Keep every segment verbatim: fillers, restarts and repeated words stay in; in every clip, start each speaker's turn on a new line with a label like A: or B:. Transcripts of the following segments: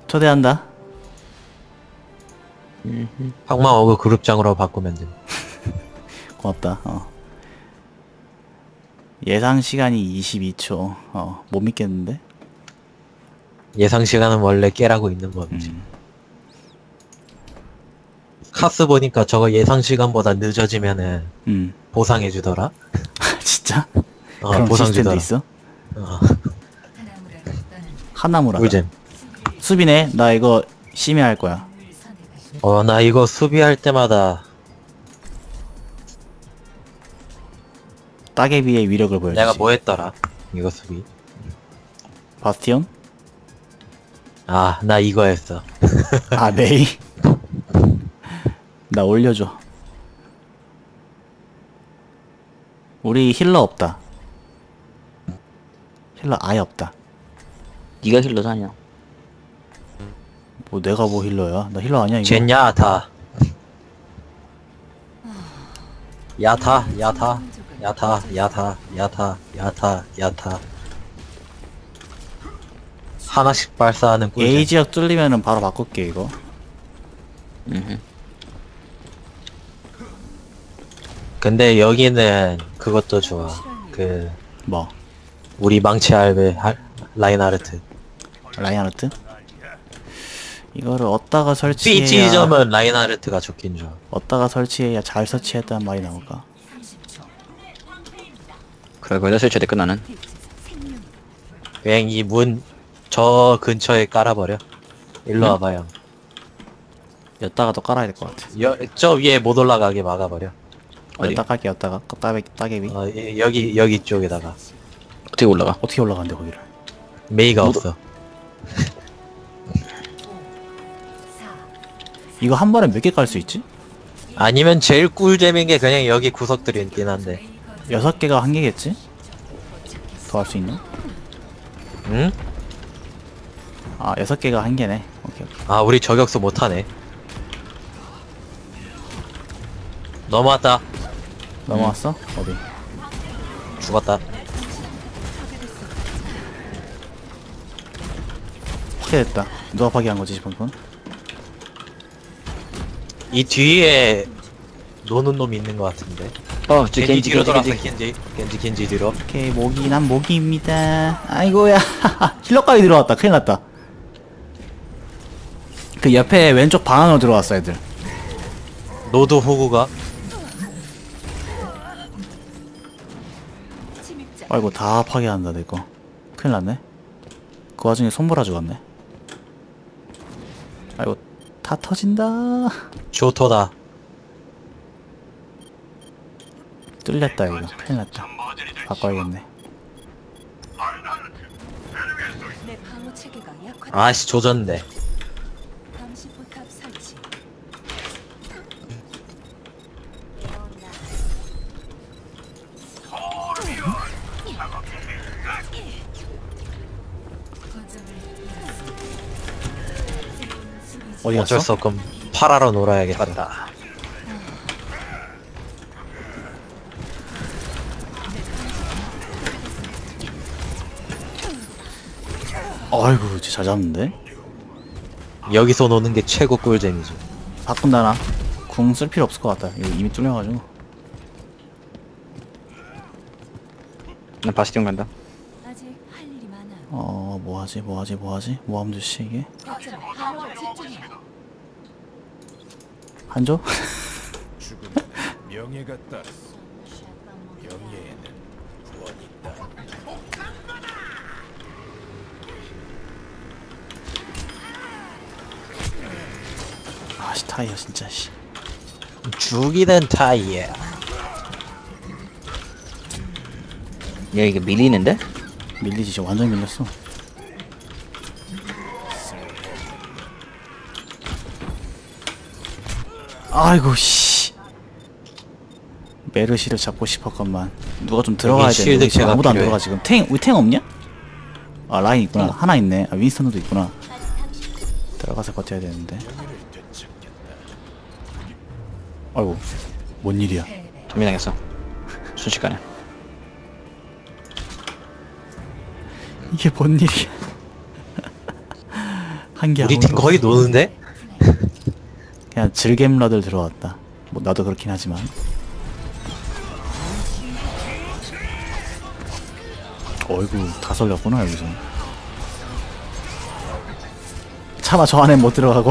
A: 초대한다.
B: 항마 어그 그룹장으로 바꾸면 돼.
A: 고맙다. 어. 예상 시간이 이십이 초. 어, 못 믿겠는데?
B: 예상 시간은 원래 깨라고 있는 거지.
A: 음.
B: 카스 보니까 저거 예상 시간보다 늦어지면은
A: 음.
B: 보상해 주더라.
A: 진짜?
B: 어,
A: 그런
B: 보상
A: 시스템도
B: 주더라.
A: 있어?
B: 어.
A: 하나무라다.
B: 꿀잼.
A: 수비네. 나 이거 심해할 거야.
B: 어, 나 이거 수비할 때마다
A: 따개비의 위력을 보여주지.
B: 내가 뭐 했더라? 이거 수비.
A: 바스티온?
B: 아, 나 이거 했어.
A: 아, 메이? 나 올려줘. 우리 힐러 없다. 힐러 아예 없다.
C: 니가 힐러잖아.
A: 뭐 내가 뭐 힐러야? 나 힐러 아니야 이거.
B: 젠 야타. 야타, 야타, 야타, 야타, 야타, 야타, 야타. 하나씩 발사하는 꿀잼.
A: A 지역 뚫리면은 바로 바꿀게 이거.
C: 음.
B: 근데 여기는 그것도 좋아. 그
A: 뭐?
B: 우리 망치 알베 할- 라인하르트.
A: 라인하르트? 이거를 어디다가 설치해야
B: B 지점은 라인하르트가 좋긴 좋아.
A: 어디다가 설치해야 잘 설치했다는 말이 나올까?
C: 그래 거기다 설치돼 끝나는.
B: 그냥 이 문 저 근처에 깔아버려. 일로
A: 응?
B: 와봐요.
A: 여기다가 더 깔아야 될 것 같아.
B: 여, 저 위에 못 올라가게 막아버려.
C: 어디?
A: 여기다 깔게 여기다가 따개, 따개비.
B: 어, 예, 여기 여기 쪽에다가
C: 어떻게 올라가?
A: 어떻게 올라간대 거기를?
B: 메이가
C: 못-
B: 없어.
A: 이거 한 번에 몇 개 깔 수 있지?
B: 아니면 제일 꿀잼인 게 그냥 여기 구석들이 있긴 한데.
A: 여섯 개가 한 개겠지? 더 할 수 있나?
B: 응?
A: 아 여섯 개가 한 개네. 오케이 오케이.
B: 아 우리 저격수 못하네. 넘어왔다.
A: 넘어왔어? 어디?
B: 죽었다.
A: 파괴됐다. 누가 파괴한 거지 방금?
B: 이 뒤에 노는 놈이 있는 것 같은데.
C: 어, 저
B: 겐지
C: 겐지
B: 뒤로
C: 겐지
B: 돌아서
C: 겐지.
B: 겐지 겐지 겐지 뒤로.
A: 오케이 모기 난 모기입니다. 아이고야 힐러까지 들어왔다. 큰일 났다. 그 옆에 왼쪽 방 안으로 들어왔어 애들.
B: 노드 호구가
A: 아이고 다 파괴한다 내거. 큰일 났네. 그 와중에 손보라 죽었네. 아이고 다 터진다.
B: 조토다.
A: 뚫렸다 이거. 큰일 났다. 바꿔야겠네.
D: 내 방어 체계가 약화.
B: 아씨 조졌네.
D: 감시 포탑 설치.
A: 어디
B: 어쩔
A: 갔어?
B: 수 없고 파라로 놀아야겠다.
C: 맞다.
A: 아이고 진짜 잘 잡는데?
B: 여기서 노는 게 최고 꿀잼이죠.
A: 바꾼다 나. 궁 쓸 필요 없을 것 같다. 이거 이미 뚫려가지고.
C: 난 바스티온 간다.
D: 아직 할 일이 많아.
A: 어 뭐하지 뭐하지 뭐하지? 뭐하면 좋지 이게?
D: 거점을 방어에 집중해.
A: 한조?
E: 죽음은 명예가 따랐어. 명예에는 구원이 있다.
A: 아씨 타이어 진짜 씨.
B: 죽이는 타이어.
C: 야 이게 밀리는데?
A: 밀리지 진짜 완전 밀렸어. 아이고 씨. 메르시를 잡고 싶었건만 누가 좀 들어가야
B: 여기
A: 되는데 우리 지금
B: 실드캐가
A: 아무도 안
B: 필요해.
A: 들어가 지금. 탱 우리 탱 없냐? 아 라인 있구나. 하나 있네. 아 윈스턴도 있구나. 들어가서 버텨야 되는데. 아이고 뭔 일이야?
C: 도미당했어. 순식간에.
A: 이게 뭔 일이야? 한개
B: 우리 팀 거의 노는데?
A: 그냥 즐겜러들 들어왔다. 뭐 나도 그렇긴 하지만. 어이구 다 설렸구나 여기서. 차마 저 안에 못 들어가고.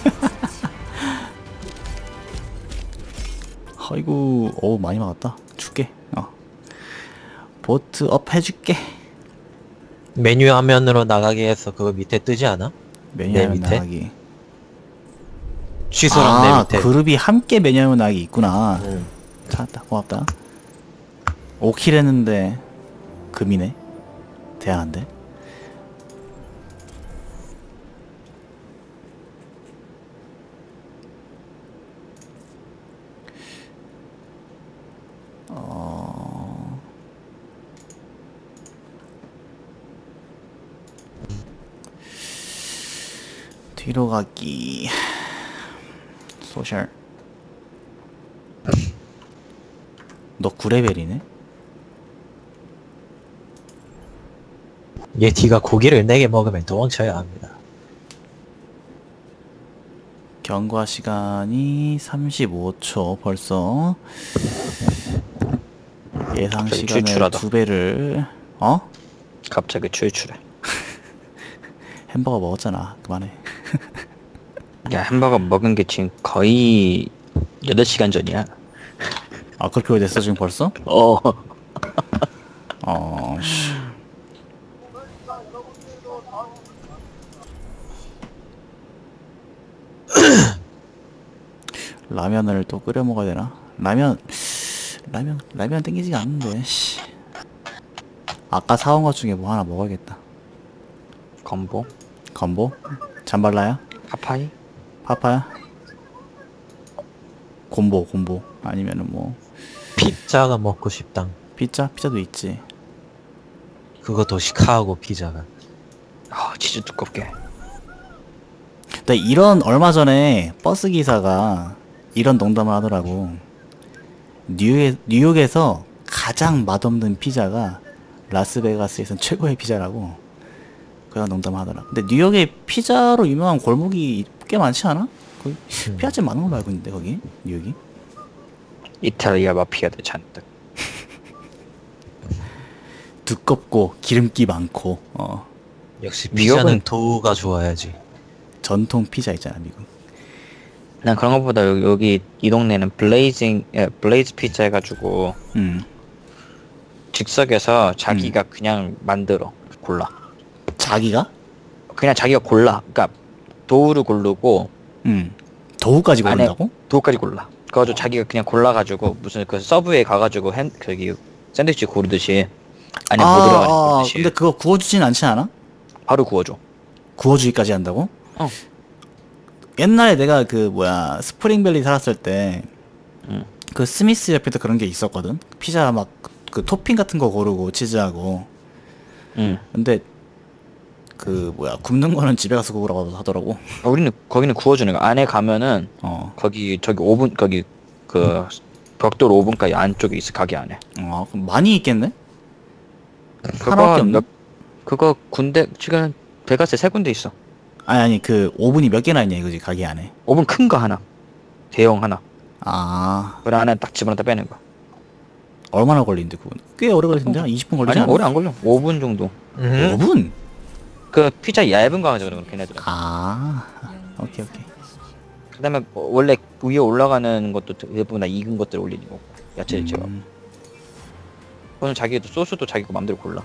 A: 아이고 어우 많이 막았다. 줄게. 어. 보트 업 해줄게.
B: 메뉴 화면으로 나가게 해서 그거 밑에 뜨지 않아?
A: 메뉴
B: 내
A: 화면
B: 밑에?
A: 나가기.
B: 취소랑
A: 아
B: 내 밑에.
A: 그룹이 함께 메뉴 화면 나가기 있구나.
B: 응.
A: 찾았다. 고맙다. 오 킬 했는데 금이네. 대안한데. 어... 뒤로 가기. 소셜. 너 구 레벨이네?
B: 예티가 고기를 네 개 먹으면 도망쳐야 합니다.
A: 경과 시간이 삼십오 초 벌써. 예상
C: 갑자기
A: 시간을
C: 출출하다.
A: 두 배를. 어?
C: 갑자기 출출해.
A: 햄버거 먹었잖아. 그만해.
C: 야 햄버거 먹은 게 지금 거의 여덟 시간 전이야.
A: 아 그렇게 오래됐어 지금 벌써?
C: 어.
A: 어... 씨. 라면을 또 끓여 먹어야 되나? 라면... 라면... 라면 땡기지가 않는데 씨. 아까 사온 것 중에 뭐 하나 먹어야겠다.
C: 건보?
A: 건보? 잠발라야?
C: 파파이?
A: 파파야? 곰보 곰보 아니면은 뭐
B: 피자가 먹고 싶당.
A: 피자? 피자도 있지.
B: 그것도 시카고 피자가.
C: 아 치즈 두껍게.
A: 근데 이런 얼마 전에 버스 기사가 이런 농담을 하더라고. 뉴욕, 뉴욕에서 가장 맛없는 피자가 라스베가스에선 최고의 피자라고 그런 농담을 하더라. 근데 뉴욕에 피자로 유명한 골목이 꽤 많지 않아? 거기
B: 음.
A: 피자집 많은 걸로 알고 있는데 거기 뉴욕이.
C: 이탈리아 마피아들 잔뜩.
A: 두껍고 기름기 많고 어
B: 역시
C: 미역은-
B: 피자는 도우가 좋아야지.
A: 전통 피자 있잖아 미국.
C: 난 그런 것보다 여기, 여기 이 동네는 블레이징 예, 블레이즈 피자 해가지고
A: 음
C: 즉석에서 자기가 그냥 만들어 골라.
A: 자기가
C: 그냥 자기가 골라. 그러니까 도우를 고르고
A: 음 도우까지
C: 안에-
A: 고른다고?
C: 도우까지 골라. 그래가지고 자기가 그냥 골라가지고 무슨 그 서브웨이 가가지고 햄 저기 샌드위치 고르듯이 안에 뭐 들어가는
A: 아,
C: 고르듯이
A: 근데 그거 구워주진 않지 않아?
C: 바로 구워줘.
A: 구워주기까지 한다고?
C: 어.
A: 옛날에 내가 그 뭐야 스프링밸리 살았을 때
C: 응.
A: 그 스미스 옆에도 그런 게 있었거든. 피자 막 그 토핑 같은 거 고르고 치즈하고.
C: 응.
A: 근데 그 뭐야 굽는 거는 집에 가서 구우라고 하더라고.
C: 아, 우리는 거기는 구워주는 거. 안에 가면은
A: 어.
C: 거기 저기 오븐 거기 그 벽돌 오븐까지 안쪽에 있어. 가게 안에.
A: 어 그럼 많이 있겠네?
C: 그거
A: 하나밖에 없나?
C: 몇- 그거 군대 지금 베가스에 세 군데 있어.
A: 아니 아니 그 오븐이 몇 개나 있냐 이거지 가게 안에.
C: 오븐 큰 거 하나, 대형 하나.
A: 아
C: 그 안에 딱 집어넣다 빼는 거.
A: 얼마나 걸리는데 그건? 꽤 오래 걸리는데 한 이십 분 걸리지
C: 아니
A: 않아?
C: 오래 안 걸려. 오 분 정도.
B: 음.
A: 오 분?
C: 그 피자 얇은 거 가지고 그래 걔네들은.
A: 아 오케이 오케이.
C: 그다음에 뭐 원래 위에 올라가는 것도 대부분 다 익은 것들 올리는 거고 야채 찍어.
A: 음.
C: 그거는 자기도 소스도 자기 거 맘대로 골라.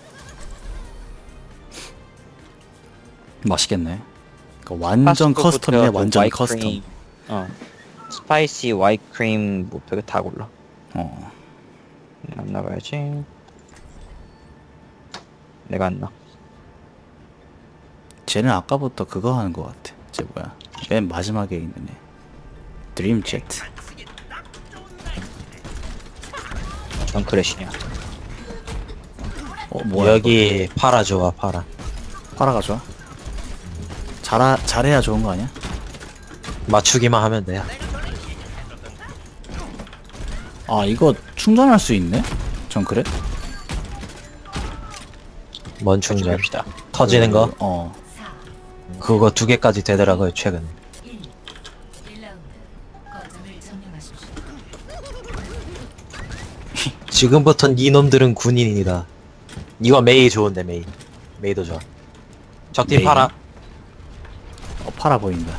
A: 맛있겠네. 그러니까 완전
C: 파스타부터
A: 커스텀이네
C: 그
A: 완전
C: 화이트
A: 커스텀.
C: 크림, 어. 스파이시 화이트 크림 뭐 별거 다 골라.
A: 어.
C: 안 나가야지. 내가 안 나.
A: 쟤는 아까부터 그거 하는 것 같아. 쟤 뭐야? 맨 마지막에 있는 애. 드림 제트.
C: 전 크래시냐.
A: 어 뭐야?
B: 여기 파라 좋아 파라.
A: 파라가 좋아? 잘하 잘해야 좋은 거 아니야?
B: 맞추기만 하면 돼.
A: 아 이거 충전할 수 있네? 전 그래?
B: 뭔 충전?
C: 합시다.
B: 터지는 거?
A: 어.
B: 그거 두 개까지 되더라고요 최근에.
D: 일 라운드 거점을 점령하십시오.
B: 지금부턴 이놈들은 군인이다. 이거 메이 좋은데 메이. 메이도 좋아. 적팀
A: 메이?
B: 팔아.
A: 어, 팔아 보인다.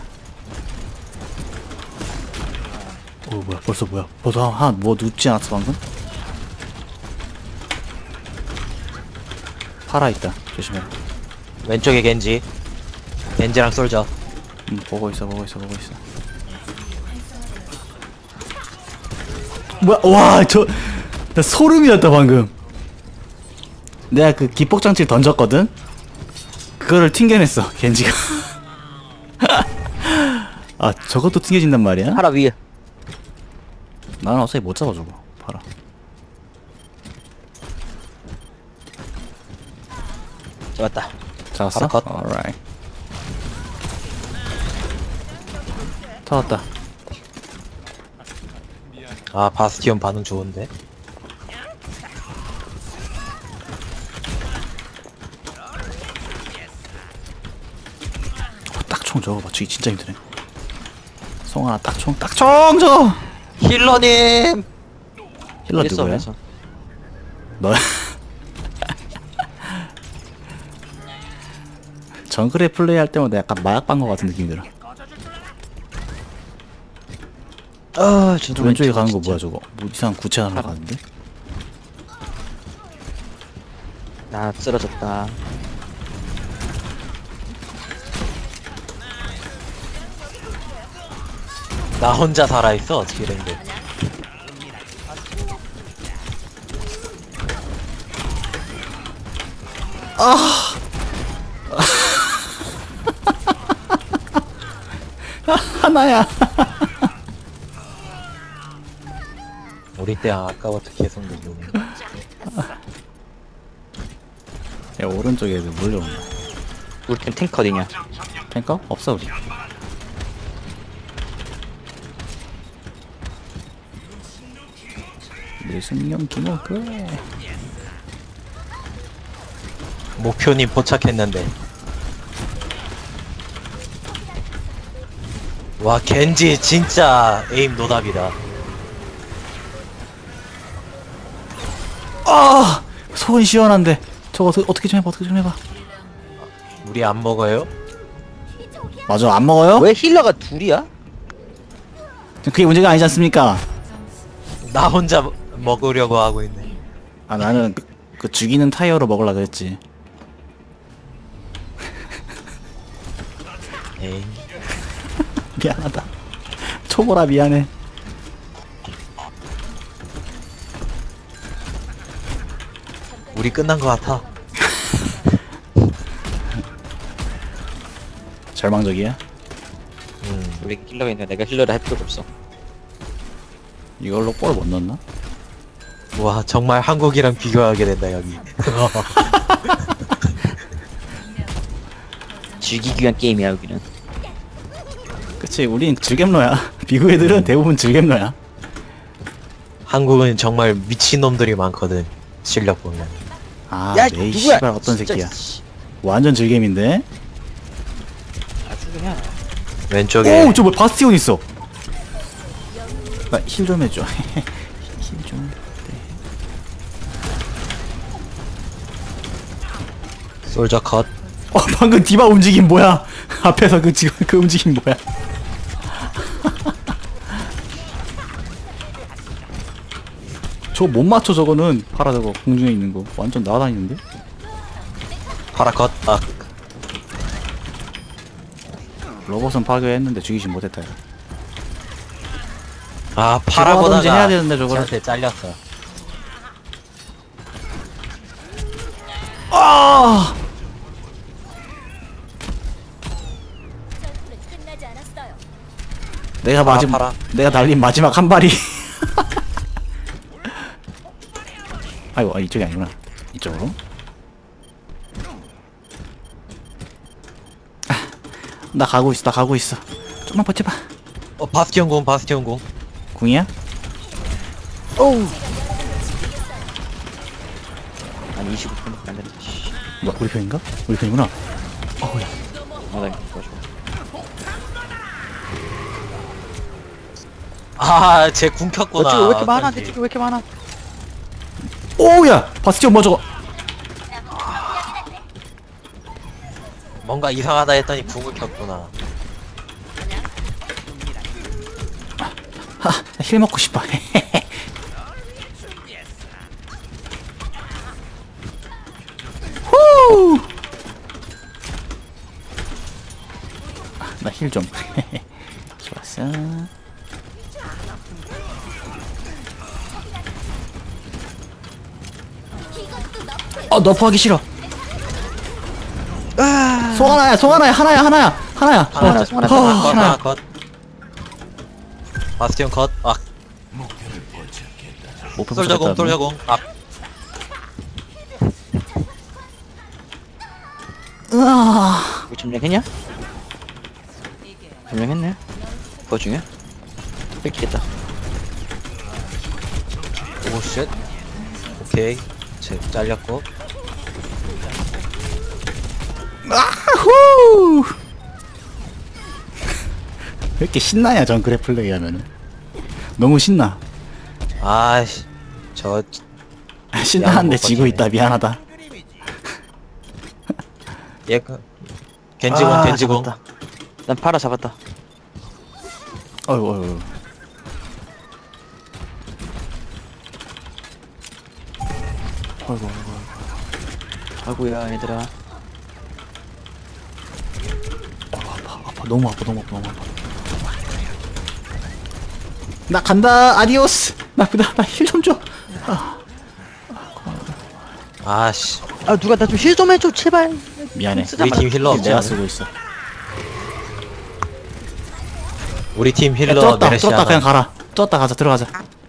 A: 오, 뭐야, 벌써 뭐야. 벌써 한, 한, 뭐 눕지 않았어, 방금? 팔아 있다. 조심해.
B: 왼쪽에 겐지. 겐지랑 솔져.
A: 음, 보고 있어, 보고 있어, 보고 있어. 뭐야, 와, 저, 나 소름이었다, 방금. 내가 그 기폭장치를 던졌거든? 그거를 튕겨냈어, 겐지가. 아, 저것도 튕겨진단 말이야?
C: 파라 위에.
A: 나는 어차피 못 잡아, 저거. 봐라.
C: 잡았다.
A: 잡았어?
B: 바로 컷.
A: alright. 터졌다.
B: 아 바스티온 반응 좋은데.
A: 어, 딱총 저거 맞추기 진짜 힘드네. 송하나 딱총, 딱총 저거!
B: 힐러님.
A: 힐러
C: 그랬어,
A: 누구야?
C: 그래서.
A: 너 정글에 플레이할 때마다 약간 마약반 거 같은 느낌이 들어.
C: 아,
A: 저
C: 저도
A: 왼쪽에
C: 왼쪽
A: 가는 거
C: 진짜.
A: 뭐야 저거? 뭐 이상한 구체 하나 가는데?
C: 나 쓰러졌다.
B: 나 혼자 살아있어 어떻게 된 게.
A: 하나야.
B: 우리 때 아까부터 계속 누르네.
A: 야 오른쪽에 애들 몰려온다.
C: 우리 팀 탱커 어디냐?
A: 탱커? 없어 우리. 내 승용 기모그.
B: 목표님 포착했는데. 와 겐지 진짜 에임 노답이다.
A: 아 속은 시원한데 저거 어떻게, 어떻게 좀 해봐 어떻게 좀 해봐.
B: 우리 안 먹어요?
A: 맞아 안 먹어요?
C: 왜 힐러가 둘이야?
A: 그게 문제가 아니지 않습니까?
B: 나 혼자 먹으려고 하고 있네.
A: 아 나는 그, 그 죽이는 타이어로 먹으려 그랬지.
B: 에이.
A: 미안하다. 초보라 미안해.
B: 우리 끝난 것 같아.
A: 절망적이야?
B: 음.
C: 우리 힐러가 있는데 내가 힐러를 할 필요가 없어.
A: 이걸로 골 못 넣나?
B: 와 정말 한국이랑 비교하게 된다 여기.
C: 즐기기 위한 게임이야 여기는.
A: 그치 우린 즐겜러야. 미국 애들은 대부분 즐겜러야.
B: 한국은 정말 미친놈들이 많거든. 실력 보면.
A: 아
C: 야,
A: 메이
C: 누구야?
A: 씨발 어떤
C: 진짜,
A: 새끼야.
C: 씨.
A: 완전 즐겜인데?
C: 아주 그냥.
B: 왼쪽에
A: 오! 저 뭐 바스티온 있어! 나 힐 좀 해줘. 힐 좀.
B: 솔저 컷.
A: 어 방금 디바 움직임 뭐야? 앞에서 그 지금 그 움직임 뭐야? 저 못 맞춰 저거는. 파라 저거 공중에 있는 거 완전 날아다니는데?
B: 파라 컷. 아
A: 로봇은 파괴했는데 죽이지 못했다. 이거.
B: 아
A: 저거하든지
B: 파라보다가
A: 해야 되는데, 저거를.
B: 쟤한테 잘렸어.
A: 아!
D: 끝나지 않았어요.
A: 내가
B: 파라,
A: 마지막
B: 파라.
A: 내가 날린 마지막 한 발이. 아이고 아, 이쪽이 아니구나. 이쪽으로. 아, 나 가고 있어. 나 가고 있어. 좀만 버텨봐.
B: 어 바스티온 공 바스티온 공.
A: 궁이야?
C: 어우. 아니 이십오 분밖에 안 됐다. 씨.
A: 뭐 우리 편인가? 우리 편이구나. 어우야.
C: 어, 나 이거 좋아.
B: 아, 쟤 궁 켰구나.
C: 너 지금 왜 이렇게 많아?
B: 어쩐지.
C: 내 지금 왜 이렇게 많아?
A: 오우야! 바스티온 뭐 저거?
B: 뭔가 이상하다 했더니 궁을 켰구나.
A: 하, 힐 먹고 싶어. 후! 나 힐 좀. 좋았어. 어, 너프하기 싫어. 송 하나야, 송 하나야, 하나야, 하나야, 하나야.
B: 하나,
A: 어,
B: 하나,
A: 어,
B: 컷,
A: 하나야.
B: 하나, 컷. 바스티온 컷. 아,
A: 목표
B: 솔저공,
A: 부족했다는.
B: 솔저공. 아,
A: 으아.
C: 이거 점령했냐? 점령했네. 그거 중에? 뺏기겠다.
B: 오, 쉣. 오케이. 쟤 잘렸고.
A: 아후! 왜 이렇게 신나냐, 정글의 플레이 하면은. 너무 신나.
B: 아이씨. 저,
A: 신나는데
B: 못
A: 지고
B: 버티네.
A: 있다, 미안하다.
B: 얘, 그, 겐지공,
A: 아,
B: 겐지공.
A: 잡았다.
C: 난 파라 잡았다.
A: 어이구, 어이구. 어이구, 어이구.
C: 아구야 얘들아.
A: 아파, 아파, 너무 아파, 너무 아파, 너무 아파. 나 간다, 아디오스. 나, 나, 나 힐 좀 줘. 아,
B: 아씨.
C: 아 누가 나 좀 힐 좀 해줘 제발.
A: 미안해.
B: 우리 팀 힐러 없지
A: 내가
B: 않아?
A: 쓰고 있어.
B: 우리 팀
A: 야,
B: 힐러
A: 뚫었다,
B: 메르시
A: 뚫었다, 그냥
B: 하나.
A: 가라. 뚫었다, 가자, 들어가자.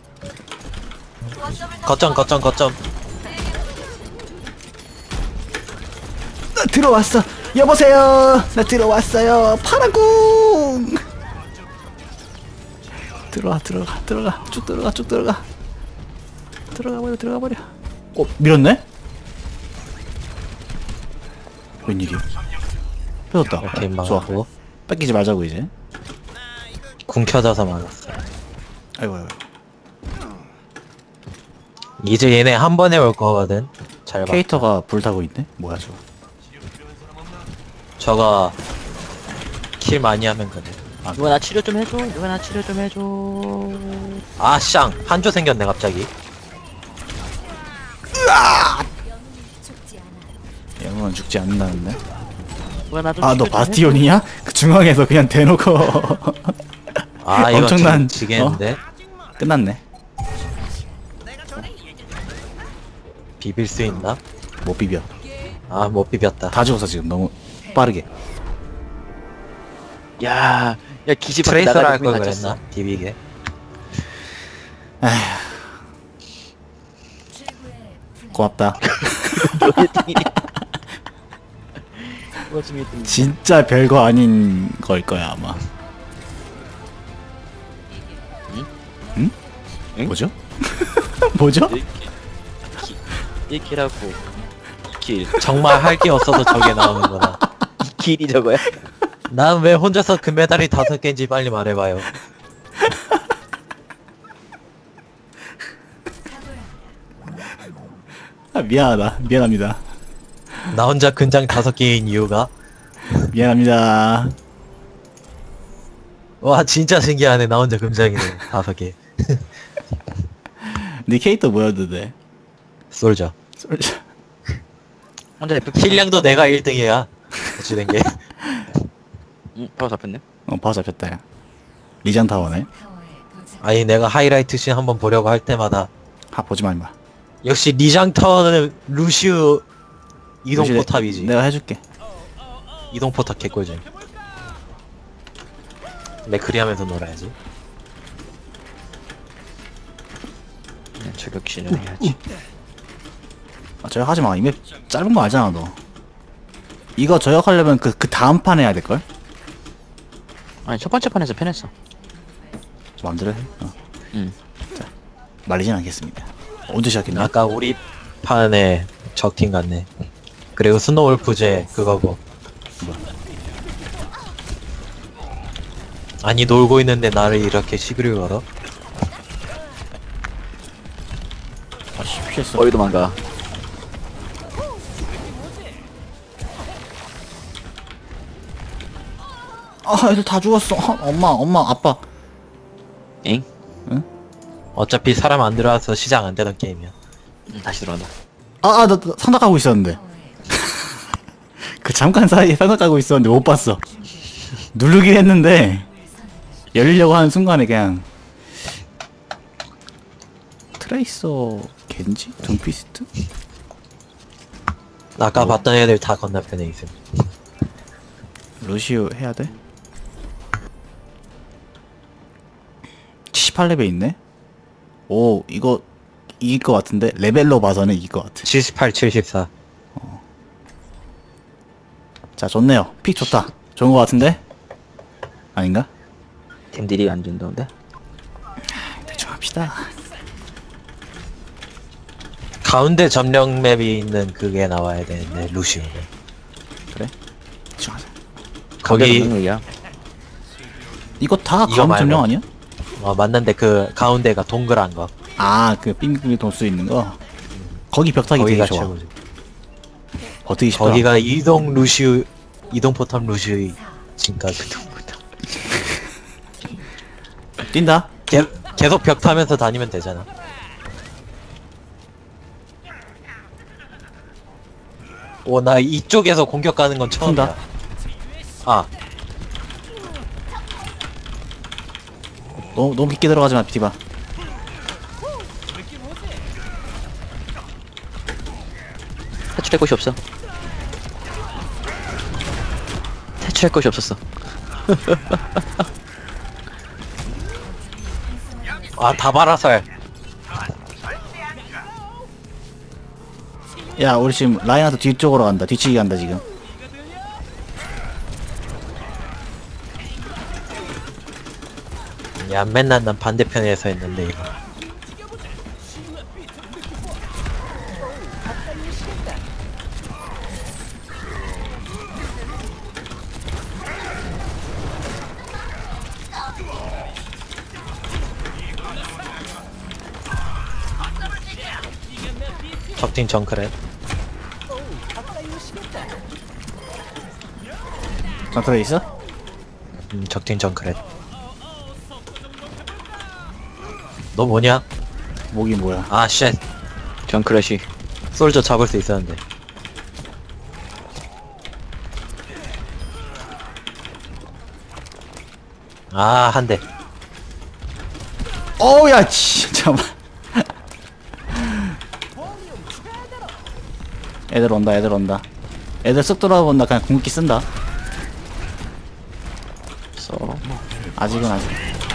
B: 거점, 거점, 거점.
A: 나 들어왔어. 여보세요. 나 들어왔어요. 파라궁. 들어가, 들어가, 들어가. 쭉 들어가, 쭉 들어가. 들어가 버려, 들어가 버려. 어, 밀었네? 웬일이야? 뺏었다.
B: 이렇게
A: 어, 좋아.
B: 막고.
A: 뺏기지 말자고 이제.
B: 궁 켜져서 맞았어.
A: 아이고, 아이고.
B: 이제 얘네 한 번에 올 거거든. 잘 봐.
A: 캐릭터가 불타고 있네? 뭐야 저거.
B: 저거 킬 많이 하면 그래.
C: 누가 나 치료 좀 해줘. 누가 나 치료 좀 해줘.
B: 아, 쌍 한조 생겼네 갑자기.
D: 죽지 않아요.
A: 영웅은 죽지 않는다는데.
C: 누가 나좀
A: 아, 너 바스티온이냐? 그 중앙에서 그냥 대놓고
B: 아, 이거
A: 엄청난-
B: 엄청난 지겠는데.
A: 끝났네.
B: 비빌 수 있나?
A: 못 비벼.
B: 아, 못 비볐다.
A: 다 죽었어 지금 너무 빠르게.
C: 야, 야 기지
B: 트레이서를 할 걸 그랬나? 비비게.
A: 에휴,
D: 최고의 플레이.
A: 고맙다.
C: 고맙습니다.
A: 진짜 별거 아닌 걸 거야 아마.
C: 응?
A: 응?
C: 응?
A: 뭐죠? 뭐죠?
C: 일 킬하고 킬.
B: 정말 할 게 없어서 저게 나오는구나.
C: 킬이 저거야?
B: 난 왜 혼자서 금메달이 다섯 개인지 빨리 말해봐요.
A: 아, 미안하다. 미안합니다.
B: 나 혼자 근장 다섯 개인 이유가?
A: 미안합니다.
B: 와, 진짜 신기하네. 나 혼자 금장이네. 다섯 개.
A: 네 캐릭터 뭐였는데?
B: 솔져.
A: 솔직히
C: 혼자 에프
B: 킬량도 내가 일 등이야. 어찌된 게.
C: 응, 바로 잡혔네.
A: 어, 바로 잡혔다 야. 리장 타워네.
D: 타워에 도착.
B: 아니, 내가 하이라이트 씬 한번 보려고 할 때마다
A: 하 보지마 임마.
B: 역시 리장 타워는 루시우 이동
A: 루시,
B: 포탑이지.
A: 내가 해줄게.
B: 이동 포탑 개꿀잼. 맥크리 하면서 놀아야지.
C: 그냥 저격 실현해야지.
A: 아, 저격 하지마. 이맵 짧은 거 알잖아 너. 이거 저격하려면 그, 그 다음 판 해야 될걸?
C: 아니 첫 번째 판에서 편했어.
A: 마음대로 해. 어.
C: 응.
A: 말리진 않겠습니다. 언제 시작했냐?
B: 아까 우리 판에 적팀 같네. 그리고 스노울프제 그거고. 아니 놀고 있는데 나를 이렇게 시비를 걸어?
A: 아씨 피했어.
C: 어디 도망가.
A: 아 애들 다 죽었어. 아, 엄마 엄마 아빠.
C: 엥?
B: 어차피 사람 안 들어와서 시작 안 되던 게임이야.
C: 음, 다시 들어간다.
A: 아나 나, 나 상닥하고 있었는데. 그 잠깐 사이에 상닥하고 있었는데 못 봤어. 누르긴 했는데 열리려고 하는 순간에 그냥 트레이서 겐지? 둠피스트?
B: 아까 봤던 애들 다 건너편에 있음.
A: 루시우 해야 돼? 칠십팔 레벨 있네? 오 이거 이길 것 같은데? 레벨로 봐서는 이길 것 같아.
B: 칠십팔, 칠십사.
A: 자 좋네요. 픽 좋다. 좋은 것 같은데? 아닌가?
C: 템딜이 안 준다는데?
A: 대충 합시다.
B: 가운데 점령 맵이 있는 그게 나와야 되는데 루시오는.
A: 그래? 대충 하자.
B: 거기
C: 능력이야.
A: 이거 다
B: 이거
A: 가운
B: 말고.
A: 점령 아니야?
B: 어 맞는데 그 가운데가 동그란 거.
A: 아그 빙빙 돌 수 있는 거? 거기 벽타기 되게
B: 거기가
A: 좋아.
B: 최고지.
A: 어떻게 싶어?
B: 거기가 이동 루시우 이동 포탑 루시우의 진가지.
A: 뛴다?
B: 개, 계속 벽 타면서 다니면 되잖아. 오, 나 이쪽에서 공격 가는 건 처음이야.
A: 푼다.
B: 아,
A: 너무 너무 깊게 들어가지 마 비티바.
C: 탈출할 곳이 없어. 탈출할 곳이 없었어.
B: 아 다바라살.
A: 야 우리 지금 라인하트 뒤쪽으로 간다. 뒤치기 간다 지금.
B: 야, 맨날 난 반대편에서 했는데 이거. 적팀 정크랩.
A: 전투에 있어?
B: 음, 적팀 정크랩. 너 뭐냐?
A: 목이 뭐야?
B: 아, 쉣.
C: 전 크래쉬.
B: 솔저 잡을 수 있었는데. 아, 한 대.
A: 어우야 잠깐만. 애들 온다 애들 온다. 애들 쓱 돌아본다. 그냥 궁극기 쓴다.
C: 써.
A: 아직은 아직.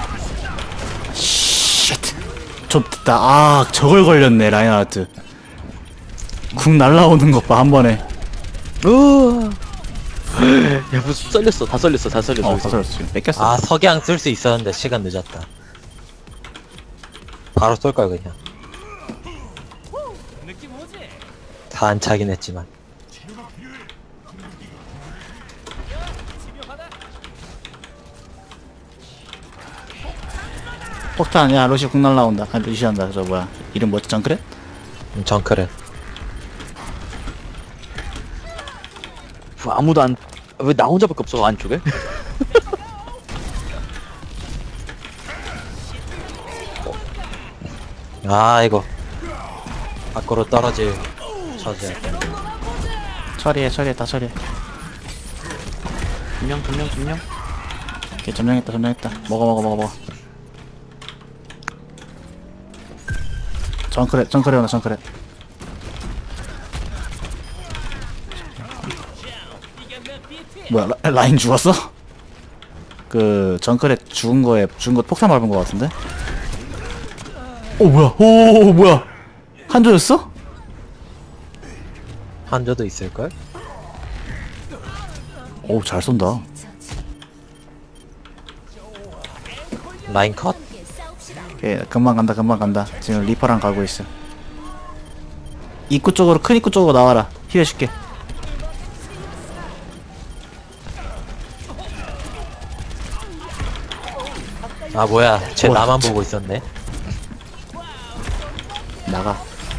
A: 쉣. 좁다. 아 저걸 걸렸네 라인하트. 궁 날라오는 것 봐 한 번에.
C: 우와. 야 무슨 썰렸어. 다 썰렸어. 다 썰렸어.
A: 어 사설었어. 뺏겼어.
B: 아, 석양 쓸 수 있었는데 시간 늦었다. 바로 쏠걸 그냥. 다 안 차긴 했지만.
A: 폭탄. 야 로시 궁 날라온다. 아 루시한다. 저 뭐야 이름 뭐지? 정크레?
B: 음, 정크랩.
C: 뭐 아무도 안. 왜 나 혼자밖에 없어 안쪽에?
B: 아, 이거. 밖으로 떨어질 처지였다.
A: 처리해 처리해 다 처리해.
C: 분명 분명 분명.
A: 오케이 점령했다 점령했다. 먹어 먹어 먹어 먹어. 정크레 정크레 오나 정크레. 뭐야 라, 라인 죽었어? 그 정크레 죽은 거에 죽은 거 폭탄 밟은 거 같은데? 오 뭐야 오 뭐야 한조였어?
B: 한조도 있을걸?
A: 오 잘 쏜다.
B: 라인 컷?
A: 오케이 금방 간다 금방 간다. 지금 리퍼랑 가고 있어. 입구 쪽으로 큰 입구 쪽으로 나와라. 힐해줄게.
B: 아 뭐야 쟤
A: 뭐야,
B: 나만
A: 쟤.
B: 보고 있었네.
A: 나가.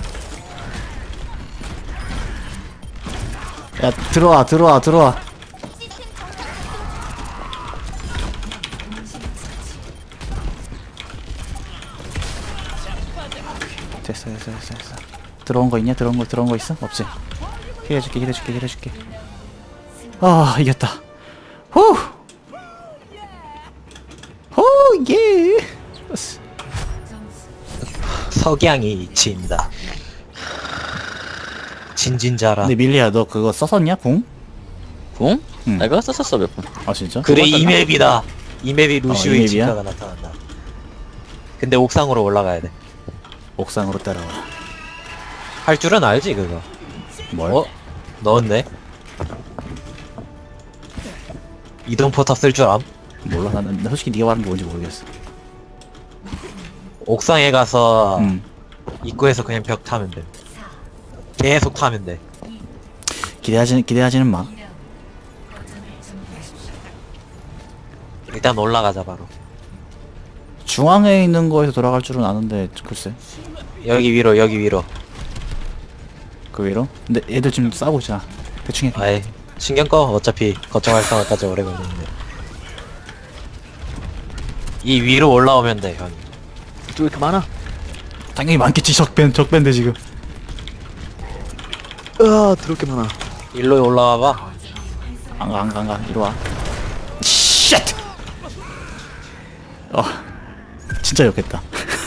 A: 야 들어와 들어와 들어와. 됐어 됐어 됐어 됐어. 들어온 거 있냐? 들어온 거 들어온 거 있어? 없지. 힐해줄게 힐해줄게 힐해줄게. 아 이겼다. 후. 후 예. 좋았어.
B: 석양이 진다. 진진자라.
A: 근데 밀리야 너 그거 썼었냐? 궁?
C: 궁?
A: 응.
C: 내가 썼었어 몇 번.
A: 아 진짜?
B: 그래
C: 그거
B: 이 맵이다. 이 맵이
A: 어, 이
B: 루시오의
A: 맵이야?
B: 진가가 나타난다. 근데 옥상으로 올라가야 돼.
A: 옥상으로 따라와.
B: 할 줄은 알지 그거.
A: 뭘?
B: 어? 넣었네. 이동 포탑 쓸 줄 암?
A: 몰라 나는 나 솔직히 네가 말한 게 뭔지 모르겠어.
B: 옥상에 가서
A: 음.
B: 입구에서 그냥 벽 타면 돼. 계속 타면 돼.
A: 기대하지 기대하지는 마.
B: 일단 올라가자 바로.
A: 중앙에 있는 거에서 돌아갈 줄은 아는데 글쎄
B: 여기 위로 여기 위로.
A: 그 위로? 근데 애들 지금 싸우고 있잖아. 대충 해.
B: 아이 신경 꺼. 어차피 거점 활성화까지 오래 걸리는데. 이 위로 올라오면 돼 형.
C: 또 이렇게 많아?
A: 당연히 많겠지. 적밴 적밴데 지금.
C: 으아 더럽게 많아.
B: 일로 올라와봐.
A: 안가 안가 안가 이리 와. 쉣. 어 진짜 욕했다.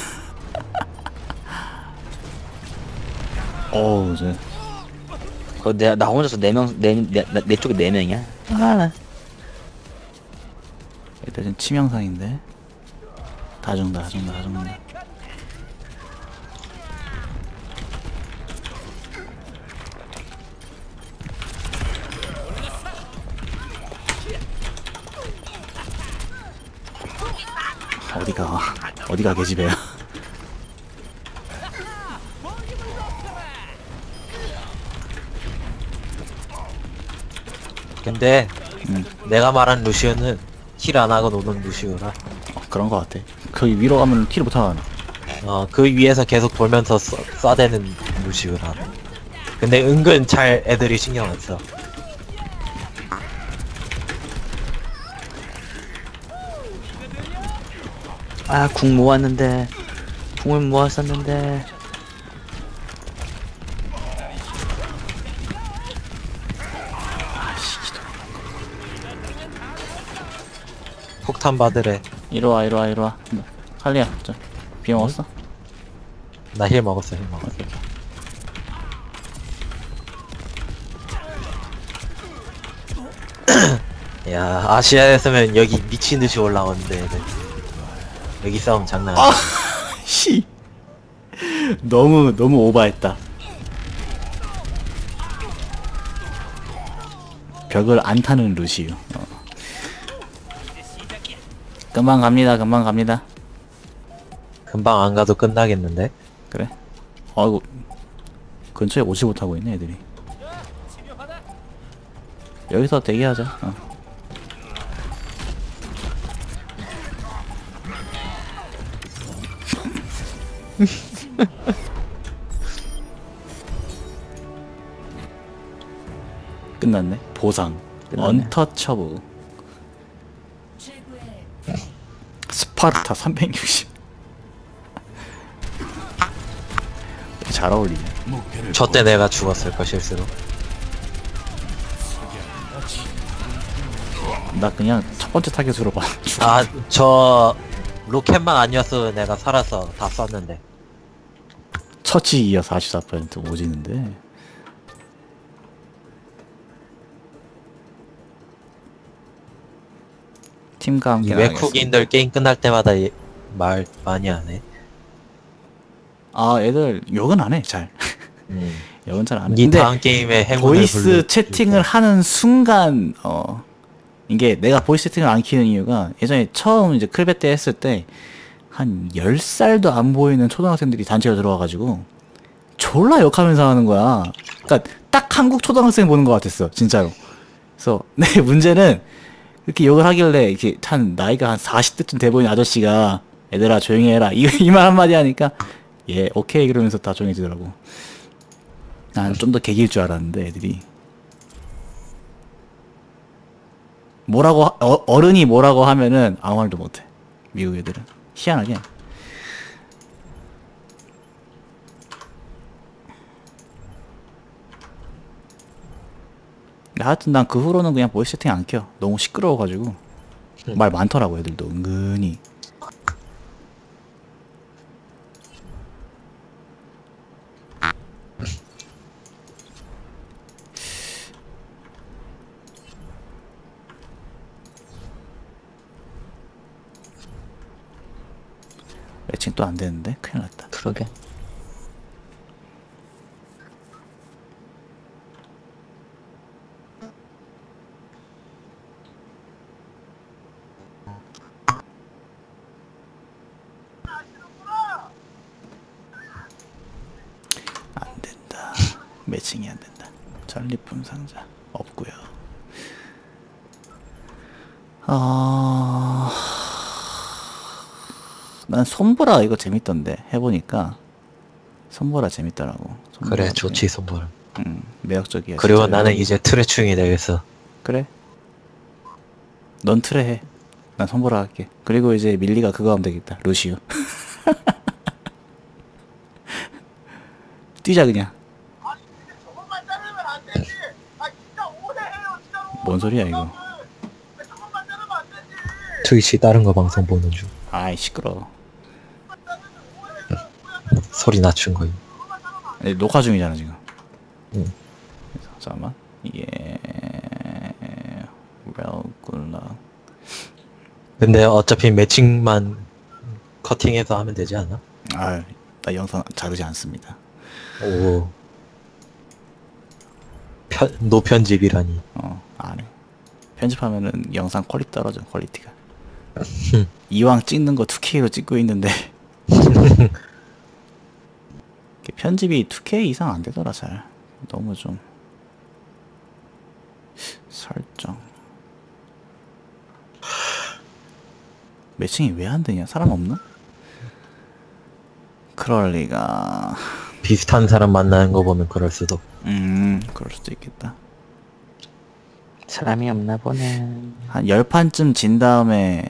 A: 어우 저
C: 그거 내, 나 혼자서 네 명, 내, 내, 내, 내 쪽에 네 명이야? 아, 나.
A: 일단 지금 치명상인데. 다 죽는다 다 죽는다 다 죽는다. 어디가 어디가 계집애야.
B: 근데
A: 음.
B: 내가 말한 루시오는 힐 안 하고 노는 루시오라.
A: 어, 그런 거 같아. 거기 위로 가면 킬을 못하잖아.
B: 어, 그 위에서 계속 돌면서 쏴, 쏴대는 루시오라. 근데 은근 잘 애들이 신경 안 써.
C: 아, 궁 모았는데. 궁을 모았었는데.
B: 폭탄 받으래.
A: 이리 와 이리 와 이리 와. 할리야 저 비 먹었어?
B: 나 힐 먹었어, 힐 먹었어.
A: 오케이, 오케이.
B: 야, 아시아에서면 여기 미친듯이 올라오는데 애들. 여기 싸움 장난 아니야.
A: 아, 씨. 너무 너무 오버했다. 벽을 안 타는 루시오. 어. 금방 갑니다. 금방 갑니다.
B: 금방 안 가도 끝나겠는데?
A: 그래. 아이고 근처에 오지 못하고 있네 애들이. 여기서 대기하자. 어. 끝났네. 보상.
C: 끝났네.
A: 언터처블.
D: 최고의
A: 스파르타 삼백육십. 잘 어울리네.
E: 목표를
B: 저 때 내가 죽었을까 실수로.
A: 나 그냥 첫 번째 타겟으로 봐. 죽어.
B: 아, 저 로켓만 아니었어도 내가 살아서 다 쐈는데.
A: 처치 이어 사십사 퍼센트 오지는데. 팀과 함께
B: 외국인들 게임 끝날 때마다 예- 말 많이 하네.
A: 아 애들 욕은 안 해 잘.
B: 음.
A: 욕은 잘 안 해.
B: 이
A: 근데
B: 다음 게임에 행운을
A: 보이스
B: 불러-
A: 채팅을 하는 순간 어 이게 내가 보이스 채팅을 안 키는 이유가 예전에 처음 이제 클베 때 했을 때 한 열 살도 안 보이는 초등학생들이 단체로 들어와가지고 졸라 욕하면서 하는 거야. 그러니까 딱 한국 초등학생 보는 것 같았어 진짜로. 그래서 내 문제는 이렇게 욕을 하길래 이게 한 나이가 한 사십 대쯤 돼 보이는 아저씨가 얘들아 조용히 해라 이 말 한마디 하니까 예 오케이 그러면서 다 조용해지더라고. 난 좀 더 개길 줄 알았는데 애들이 뭐라고 하- 어, 어른이 뭐라고 하면은 아무 말도 못해. 미국 애들은 희한하게. 하여튼 난 그 후로는 그냥 보이스 채팅 안 켜. 너무 시끄러워가지고 말 많더라고 애들도 은근히. 매칭 또 안 되는데 큰일 났다.
C: 그러게.
A: 안 된다. 매칭이 안 된다. 전리품 상자 없고요. 아, 난 손보라 이거 재밌던데 해보니까 손보라 재밌더라고. 손보라
B: 그래
A: 되게,
B: 좋지 선물.
A: 음, 매력적이야.
B: 그리고
A: 진짜.
B: 나는 이제 트레충이 되겠어.
A: 그래. 넌 트레 해. 난 손보라 할게. 그리고 이제 밀리가 그거 하면 되겠다. 루시우. 뛰자 그냥. 뭔 소리야 이거.
B: 트위치 다른 거 방송 보는 중.
A: 아이 시끄러.
B: 소리 낮춘 거임.
A: 녹화 중이잖아 지금.
B: 응.
A: 잠깐만. 이게 렐굴라.
B: 근데 어차피 매칭만 커팅해서 하면 되지 않아?
A: 아, 나 영상 자르지 않습니다.
B: 오. 편, 노편집이라니.
A: 어, 안 해. 편집하면은 영상 퀄리티 떨어져, 퀄리티가. 이왕 찍는 거 투케이로 찍고 있는데 이게 편집이 투케이 이상 안 되더라 잘. 너무 좀 설정. 매칭이 왜 안 되냐? 사람 없나? 그럴 리가.
B: 비슷한 사람 만나는 거 보면 그럴 수도.
A: 음, 그럴 수도 있겠다.
C: 사람이 없나 보네.
A: 한 열 판쯤 진 다음에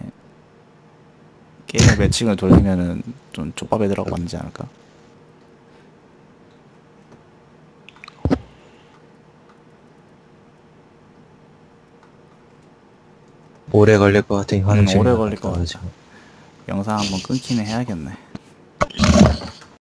A: 게임 매칭을 돌리면은 좀 족밥 애들하고 맞지 않을까?
B: 오래 걸릴 것 같으니 화장실
A: 음, 오래 걸릴 것
B: 갔다 오지.
A: 영상 한번 끊기는 해야겠네.